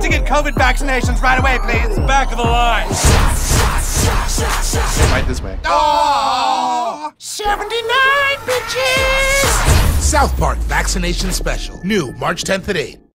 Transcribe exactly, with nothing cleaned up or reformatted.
get COVID vaccinations right away, please. Back of the line. Right this way. Oh, seventy-nine bitches! South Park Vaccination Special. New March tenth at eight.